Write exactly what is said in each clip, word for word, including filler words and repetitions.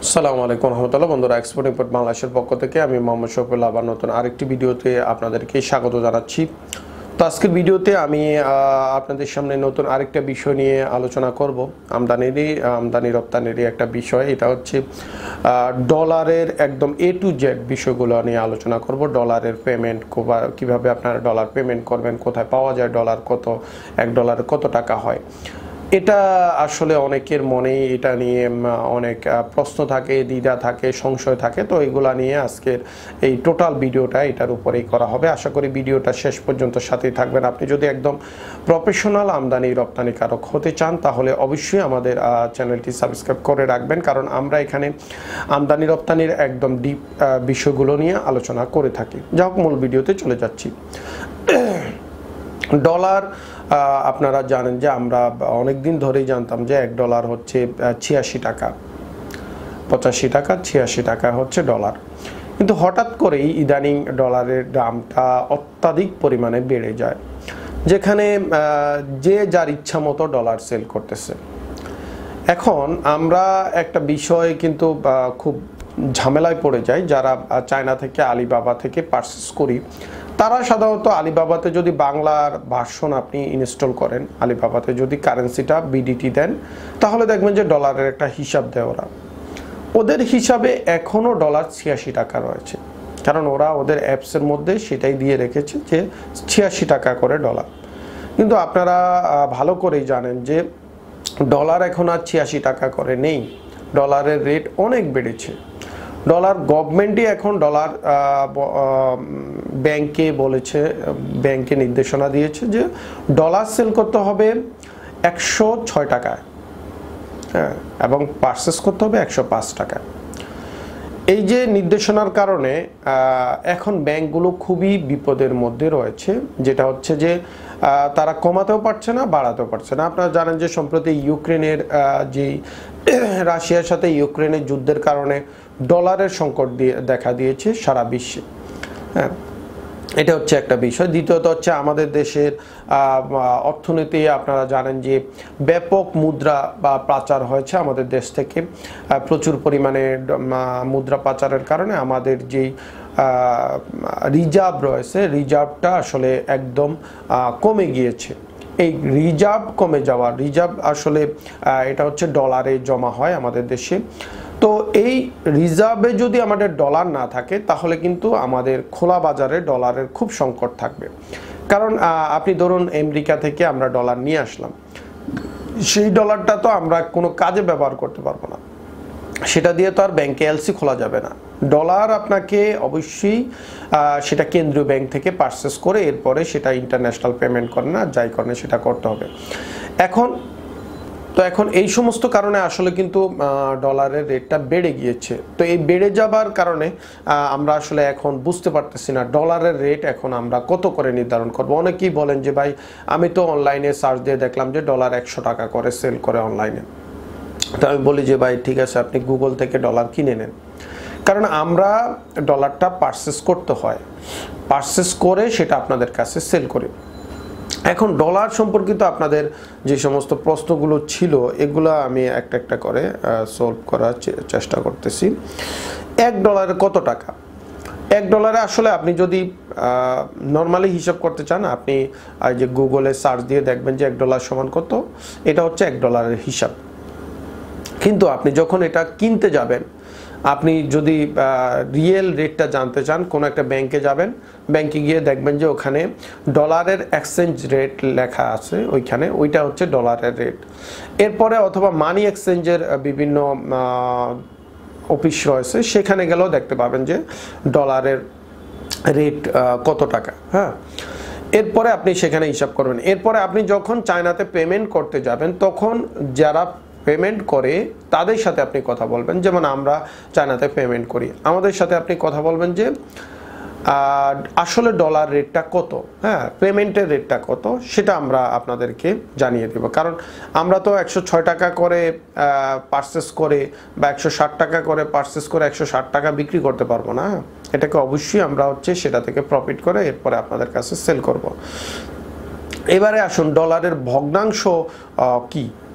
আসসালামু আলাইকুম রহমতুল্লাহ। বন্ধুরা, এক্সপোর্ট ইম্পোর্ট বাংলাদেশের পক্ষ থেকে আমি মোহাম্মদ শফিউল্লাহ আবার নতুন আরেকটি ভিডিওতে আপনাদেরকে স্বাগত জানাচ্ছি। তো আজকের ভিডিওতে আমি আপনাদের সামনে নতুন আরেকটা বিষয় নিয়ে আলোচনা করব। আমদানিরই আমদানি রপ্তানিরই একটা বিষয়, এটা হচ্ছে ডলারের একদম এ টু জেড বিষয়গুলো নিয়ে আলোচনা করব। ডলারের পেমেন্ট কিভাবে আপনারা ডলার পেমেন্ট করবেন, কোথায় পাওয়া যায় ডলার, কত এক ডলারে কত টাকা হয়, এটা আসলে অনেকের মনেই এটা নিয়ে অনেক প্রশ্ন থাকে, দ্বিধা থাকে, সংশয় থাকে। তো এগুলা নিয়ে আজকের এই টোটাল ভিডিওটা এটার উপরেই করা হবে। আশা করি ভিডিওটা শেষ পর্যন্ত সাথেই থাকবেন। আপনি যদি একদম প্রফেশনাল আমদানি রপ্তানিকারক হতে চান তাহলে অবশ্যই আমাদের চ্যানেলটি সাবস্ক্রাইব করে রাখবেন, কারণ আমরা এখানে আমদানি রপ্তানির একদম ডিপ বিষয়গুলো নিয়ে আলোচনা করে থাকি। যাই হোক, মূল ভিডিওতে চলে যাচ্ছি। ডলার আপনারা জানেন যে আমরা অনেক দিন ধরেই জানতাম যে এক ডলার হচ্ছে ছিয়াশি টাকা, পঁচাশি টাকা, ছিয়াশি টাকা হচ্ছে ডলার। কিন্তু হঠাৎ করেই ইদানিং ডলারের দামটা অত্যাধিক পরিমাণে বেড়ে যায়, যেখানে যে যার ইচ্ছা মতো ডলার সেল করতেছে। এখন আমরা একটা বিষয় কিন্তু খুব ঝামেলায় পড়ে যাই, যারা চায়না থেকে আলিবাবা থেকে পারচেস করি, তারা সাধারণত আলিবাবাতে যদি বাংলার ভার্সন আপনি ইনস্টল করেন, আলিবাবাতে যদি কারেন্সিটা বিডিটি দেন, তাহলে দেখবেন যে ডলারের একটা হিসাব দেয় ওরা। ওদের হিসাবে এখনও ডলার ছিয়াশি টাকা রয়েছে, কারণ ওরা ওদের অ্যাপসের মধ্যে সেটাই দিয়ে রেখেছে যে ছিয়াশি টাকা করে ডলার। কিন্তু আপনারা ভালো করেই জানেন যে ডলার এখন আর ছিয়াশি টাকা করে নেই, ডলারের রেট অনেক বেড়েছে। ডলার গভর্নমেন্টই এখন ডলার ব্যাংকে বলেছে, ব্যাংকে নির্দেশনা দিয়েছে যে ডলার সেল করতে হবে একশো ছয় টাকায়, হ্যাঁ, এবং পারচেস করতে হবে একশো পাঁচ টাকায়। এই যে নির্দেশনার কারণে এখন ব্যাংকগুলো খুবই বিপদের মধ্যে রয়েছে, যেটা হচ্ছে যে তারা কমাতেও পারছে না, বাড়াতেও পারছে না। আপনারা জানেন যে সম্প্রতি ইউক্রেনের যে রাশিয়ার সাথে ইউক্রেনের যুদ্ধের কারণে ডলারের সংকট দিয়ে দেখা দিয়েছে সারা বিশ্বে, হ্যাঁ, এটা হচ্ছে একটা বিষয়। দ্বিতীয়ত হচ্ছে আমাদের দেশের অর্থনীতি, আপনারা জানেন যে ব্যাপক মুদ্রা বা পাচার হয়েছে আমাদের দেশ থেকে, প্রচুর পরিমাণে মুদ্রা পাচারের কারণে আমাদের যেই রিজার্ভ রয়েছে, রিজার্ভটা আসলে একদম কমে গিয়েছে। এই রিজার্ভ কমে যাওয়া, রিজার্ভ আসলে এটা হচ্ছে ডলারে জমা হয় আমাদের দেশে। তো এই রিজার্ভে যদি আমাদের ডলার না থাকে তাহলে কিন্তু আমাদের খোলা বাজারে ডলারের খুব সংকট থাকবে। কারণ আপনি ধরুন আমেরিকা থেকে আমরা ডলার নিয়ে আসলাম, সেই ডলারটা তো আমরা কোনো কাজে ব্যবহার করতে পারবো না, সেটা দিয়ে তো আর ব্যাংকে এলসি খোলা যাবে না। ডলার আপনাকে অবশ্যই সেটা কেন্দ্রীয় ব্যাংক থেকে পারচেস করে এরপরে সেটা ইন্টারন্যাশনাল পেমেন্ট করে না, যাই করেন সেটা করতে হবে। এখন তো এখন এই সমস্ত কারণে আসলে কিন্তু ডলারের রেটটা বেড়ে গিয়েছে। তো এই বেড়ে যাবার কারণে আমরা আসলে এখন বুঝতে পারতেছি না ডলারের রেট এখন আমরা কত করে নির্ধারণ করব। অনেকেই বলেন যে ভাই, আমি তো অনলাইনে সার্চ দিয়ে দেখলাম যে ডলার একশো টাকা করে সেল করে অনলাইনে। তো আমি বলি যে ভাই ঠিক আছে, আপনি গুগল থেকে ডলার কিনে নেন, কারণ আমরা ডলারটা পারচেস করতে হয়, পারচেস করে সেটা আপনাদের কাছে সেল করি। এখন ডলার সম্পর্কিত আপনাদের যে সমস্ত প্রশ্নগুলো ছিল এগুলো আমি একটা একটা করে সলভ করার চেষ্টা করতেছি। এক ডলারে কত টাকা? এক ডলারে আসলে আপনি যদি নর্মালি হিসাব করতে চান, আপনি যে গুগলে সার্চ দিয়ে দেখবেন যে এক ডলার সমান কত, এটা হচ্ছে এক ডলারের হিসাব। কিন্তু আপনি যখন এটা কিনতে যাবেন, আপনি যদি রিয়েল রেটটা জানতে চান, কোনো একটা ব্যাংকে যাবেন, ব্যাংকে গিয়ে দেখবেন যে ওখানে ডলারের এক্সচেঞ্জ রেট লেখা আছে, ওইখানে ওইটা হচ্ছে ডলারের রেট। এরপরে অথবা মানি এক্সচেঞ্জের বিভিন্ন অফিস রয়েছে, সেখানে গেলেও দেখতে পাবেন যে ডলারের রেট কত টাকা, হ্যাঁ। এরপরে আপনি সেখানে হিসাব করবেন। এরপরে আপনি যখন চায়নাতে পেমেন্ট করতে যাবেন, তখন যারা পেমেন্ট করে তাদের সাথে আপনি কথা বলবেন। যেমন আমরা চায়নাতে পেমেন্ট করি, আমাদের সাথে আপনি কথা বলবেন যে আসলে ডলার রেটটা কত, হ্যাঁ, পেমেন্টের রেটটা কত, সেটা আমরা আপনাদেরকে জানিয়ে দেব। কারণ আমরা তো একশো ছয় টাকা করে পারচেস করে বা একশো ষাট টাকা করে পারচেস করে একশো ষাট টাকা বিক্রি করতে পারবো না। এটাকে অবশ্যই আমরা হচ্ছে সেটা থেকে প্রফিট করে এরপরে আপনাদের কাছে সেল করব। এবারে আসুন, ডলারের ভগ্নাংশ কি,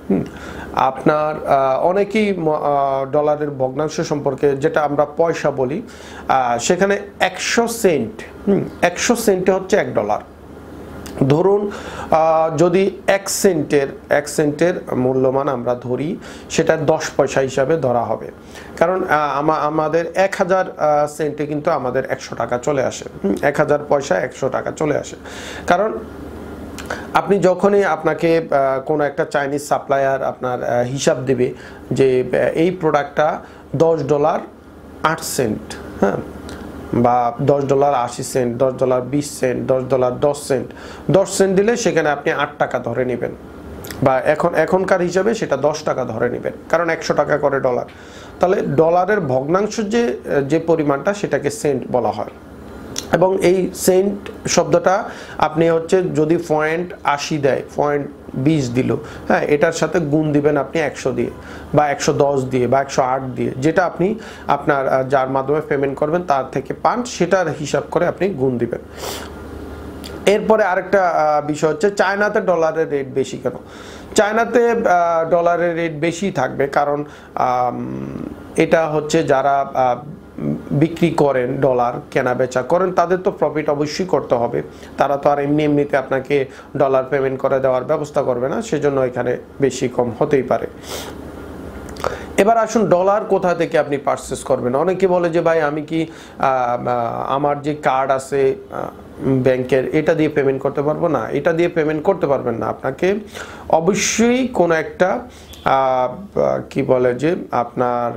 আপনার অনেকেই ডলারের ভগ্নাংশ সম্পর্কে, যেটা আমরা পয়সা বলি, সেখানে একশো সেন্ট, একশো সেন্টে হচ্ছে এক ডলার। ধরুন যদি এক সেন্টের এক সেন্টের মূল্যমান আমরা ধরি, সেটা দশ পয়সা হিসাবে ধরা হবে, কারণ আমাদের এক হাজার সেন্টে কিন্তু আমাদের একশো টাকা চলে আসে, এক হাজার পয়সা একশো টাকা চলে আসে। কারণ আপনি যখনই আপনাকে কোনো একটা চাইনিজ সাপ্লায়ার আপনার হিসাব দেবে যে এই প্রোডাক্টটা দশ ডলার আট সেন্ট, হ্যাঁ, বা দশ ডলার আশি সেন্ট, দশ ডলার বিশ সেন্ট, দশ ডলার দশ সেন্ট, দশ সেন্ট দিলে সেখানে আপনি আট টাকা ধরে নেবেন, বা এখন এখনকার হিসাবে সেটা দশ টাকা ধরে নেবেন, কারণ একশো টাকা করে ডলার। তাহলে ডলারের ভগ্নাংশ যে যে পরিমাণটা, সেটাকে সেন্ট বলা হয়। এবং এই সেন্ট শব্দটা আপনি হচ্ছে যদি পয়েন্ট আশি দেয়, পয়েন্ট বিশ দিল, হ্যাঁ, এটার সাথে গুণ দিবেন আপনি একশো দিয়ে, বা একশো দশ দিয়ে, বা একশো আট দিয়ে, যেটা আপনি আপনার যার মাধ্যমে পেমেন্ট করবেন তার থেকে পান, সেটার হিসাব করে আপনি গুণ দিবেন। এরপরে আরেকটা বিষয় হচ্ছে চায়নাতে ডলারের রেট বেশি কেন? চায়নাতে ডলারের রেট বেশি থাকবে কারণ এটা হচ্ছে যারা বিক্রি করেন, ডলার কেনা বেচা করেন, তাদের তো প্রফিট অবশ্যই করতে হবে। তারা তো আর এমনি এমনিতে আপনাকে ডলার পেমেন্ট করে দেওয়ার ব্যবস্থা করবে না, সেজন্য এখানে বেশি কম হতেই পারে। এবার আসুন, ডলার কোথা থেকে আপনি পারচেস করবেন? অনেকে বলে যে ভাই আমি কি আমার যে কার্ড আছে ব্যাংকের, এটা দিয়ে পেমেন্ট করতে পারবো? না, এটা দিয়ে পেমেন্ট করতে পারবেন না। আপনাকে অবশ্যই কোনো একটা কি বলে যে আপনার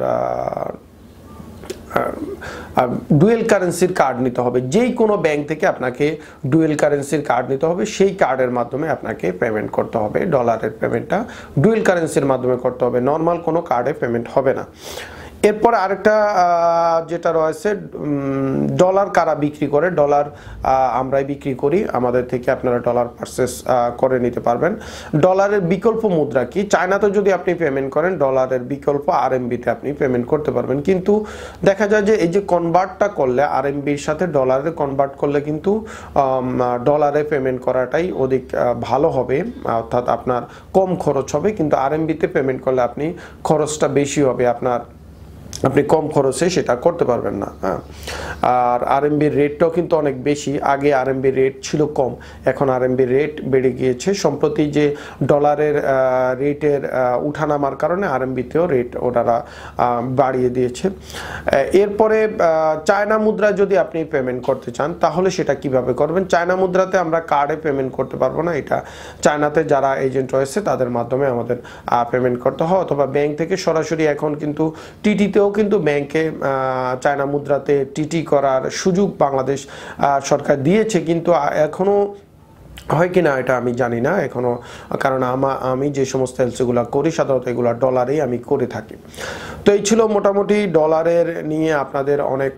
ডুয়েল কারেন্সির কার্ড নিতে হবে। যেই কোনো ব্যাংক থেকে আপনাকে ডুয়েল কারেন্সির কার্ড নিতে হবে, সেই কার্ডের মাধ্যমে আপনাকে পেমেন্ট করতে হবে। ডলারের পেমেন্টটা ডুয়েল কারেন্সির মাধ্যমে করতে হবে, নর্মাল কোনো কার্ডে পেমেন্ট হবে না। এরপর আরেকটা যেটা রয়েছে, ডলার কারা বিক্রি করে? ডলার আমরাই বিক্রি করি, আমাদের থেকে আপনারা ডলার পারচেস করে নিতে পারবেন। ডলারের বিকল্প মুদ্রা কি? চায়নাতে যদি আপনি পেমেন্ট করেন, ডলারের বিকল্প আরএমবিতে আপনি পেমেন্ট করতে পারবেন। কিন্তু দেখা যায় যে এই যে কনভার্টটা করলে, আরএমবির সাথে ডলারে কনভার্ট করলে কিন্তু ডলারে পেমেন্ট করাটাই অধিক ভালো হবে, অর্থাৎ আপনার কম খরচ হবে। কিন্তু আরএমবিতে পেমেন্ট করলে আপনি খরচটা বেশি হবে, আপনার আপনি কম খরচে সেটা করতে পারবেন না। হ্যাঁ, আর আরএমবির রেটটাও কিন্তু অনেক বেশি। আগে আরএমবির রেট ছিল কম, এখন আরএমবির রেট বেড়ে গিয়েছে। সম্প্রতি যে ডলারের রেটের উঠানামার কারণে আরএমবিতেও রেট ওনারা বাড়িয়ে দিয়েছে। এরপরে চায়না মুদ্রা যদি আপনি পেমেন্ট করতে চান, তাহলে সেটা কিভাবে করবেন? চায়না মুদ্রাতে আমরা কার্ডে পেমেন্ট করতে পারবো না, এটা চায়নাতে যারা এজেন্ট রয়েছে তাদের মাধ্যমে আমাদের পেমেন্ট করতে হয়, অথবা ব্যাংক থেকে সরাসরি। এখন কিন্তু টিটিতেও কিন্তু ব্যাংকে চায়না মুদ্রাতে টিটি করার সুযোগ বাংলাদেশ সরকার দিয়েছে, কিন্তু এখনো হয় কিনা এটা আমি জানি না এখনো, কারণ আমা আমি যে সমস্ত এলসিগুলো করি সাধারণত এগুলো ডলারেই আমি করে থাকি। তো এই ছিল মোটামুটি ডলারের নিয়ে আপনাদের অনেক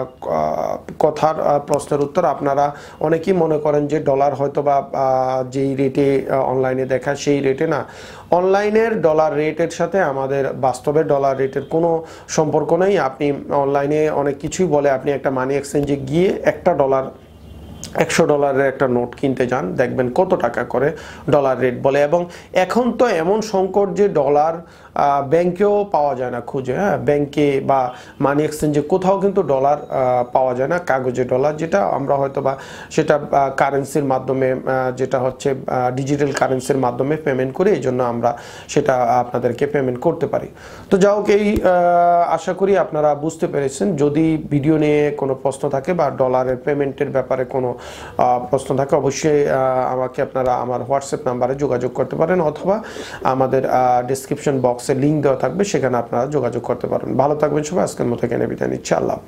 কথার প্রশ্নের উত্তর। আপনারা অনেকেই মনে করেন যে ডলার হয়তো বা যেই রেটে অনলাইনে দেখা সেই রেটে না। অনলাইনের ডলার রেটের সাথে আমাদের বাস্তবের ডলার রেটের কোনো সম্পর্ক নেই। আপনি অনলাইনে অনেক কিছুই বলে, আপনি একটা মানি এক্সচেঞ্জে গিয়ে একটা ডলার একশো ডলারের একটা নোট কিনতে যান, দেখবেন কত টাকা করে ডলার রেট বলে। এবং এখন তো এমন সংকট যে ডলার ব্যাংকেও পাওয়া যায় না খুঁজে, হ্যাঁ, ব্যাংকে বা মানি এক্সচেঞ্জে কোথাও কিন্তু ডলার পাওয়া যায় না, কাগজে ডলার, যেটা আমরা হয়তো বা সেটা কারেন্সির মাধ্যমে, যেটা হচ্ছে ডিজিটাল কারেন্সির মাধ্যমে পেমেন্ট করি, এই জন্য আমরা সেটা আপনাদেরকে পেমেন্ট করতে পারি। তো যাই হোক, এই আশা করি আপনারা বুঝতে পেরেছেন। যদি ভিডিও নিয়ে কোনো প্রশ্ন থাকে বা ডলারের পেমেন্টের ব্যাপারে কোনো প্রশ্ন থাকে, অবশ্যই আমাকে আপনারা আমার হোয়াটসঅ্যাপ নাম্বারে যোগাযোগ করতে পারেন, অথবা আমাদের ডেসক্রিপশন বক্সে লিঙ্ক দেওয়া থাকবে, সেখানে আপনারা যোগাযোগ করতে পারেন। ভালো থাকবেন সবাই, আজকের মতো এখানে বিদায় নিচ্ছি। আল্লাহ।